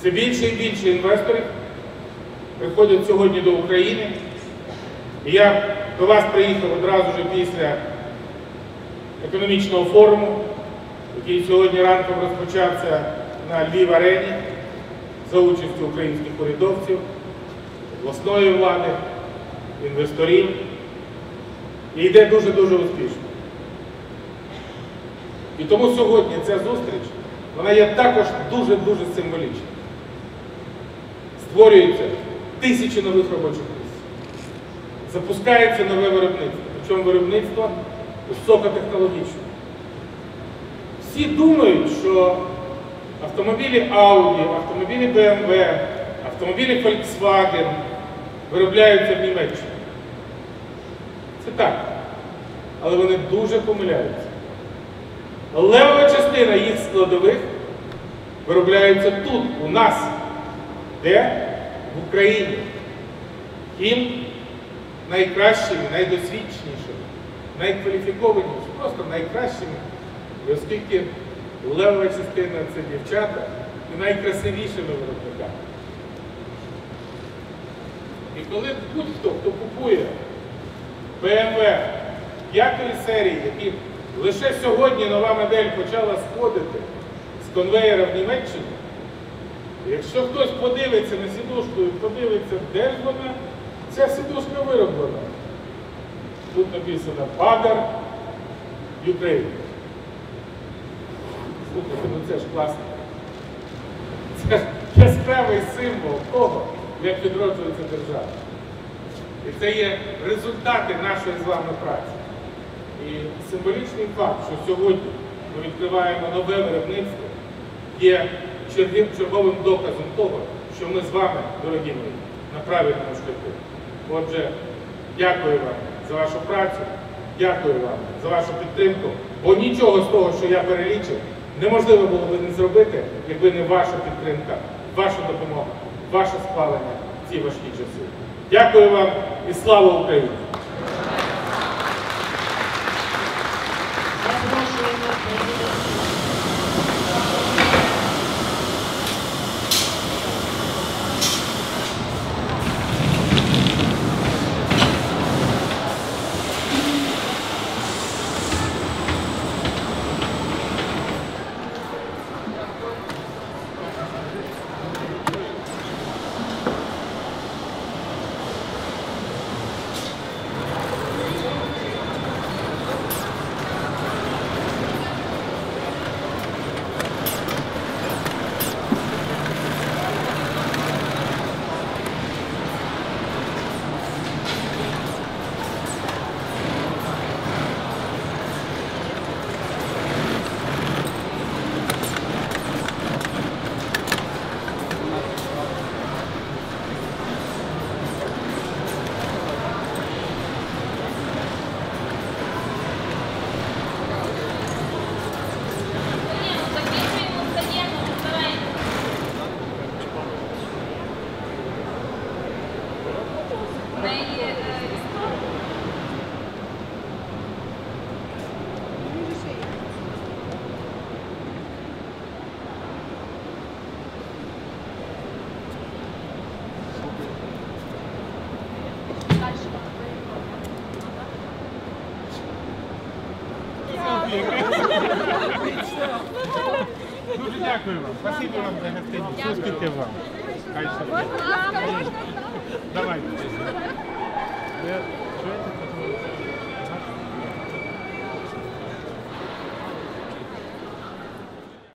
Все більше і більше інвесторів приходять сьогодні до України. І я до вас приїхав одразу ж після економічного форуму, який сьогодні ранком розпочався на Львів-арені за участю українських урядовців, обласної влади, інвесторів. І йде дуже-дуже успішно. І тому сьогодні ця зустріч, вона є також дуже-дуже символічна. Створюються тисячі нових робочих місць. Запускається нове виробництво. Причому виробництво високотехнологічне. Всі думають, що автомобілі Audi, автомобілі BMW, автомобілі Volkswagen виробляються в Німеччині. Це так. Але вони дуже помиляються. Левова частина їх складових виробляється тут, у нас. Де? В Україні. Ким? Найкращими, найдосвідченішими, найкваліфікованішими, просто найкращими. І оскільки левова частина – це дівчата, і найкрасивішими виробниками. І коли будь-хто, хто купує BMW 5-ї серії, які лише сьогодні нова модель почала сходити з конвеєра в Німеччині, якщо хтось подивиться на сідушку і подивиться, де ж вона, ця сідушка вироблена. Тут написано «Падар Ukraine». Слухайте, ну це ж класно. Це ж яскравий символ того, як відроджується держава. І це є результати нашої з вами праці. І символічний факт, що сьогодні ми відкриваємо нове виробництво, є черговим доказом того, що ми з вами, дорогі мої, на правильному шляху. Отже, дякую вам за вашу працю, дякую вам за вашу підтримку, бо нічого з того, що я перелічив, неможливо було б не зробити, якби не ваша підтримка, ваша допомога, ваше схвалення в ці важкі часи. Дякую вам і слава Україні! Дуже дякую вам. Спасибо вам за гостинність. Успіхів вам. Хай щастить. Давайте.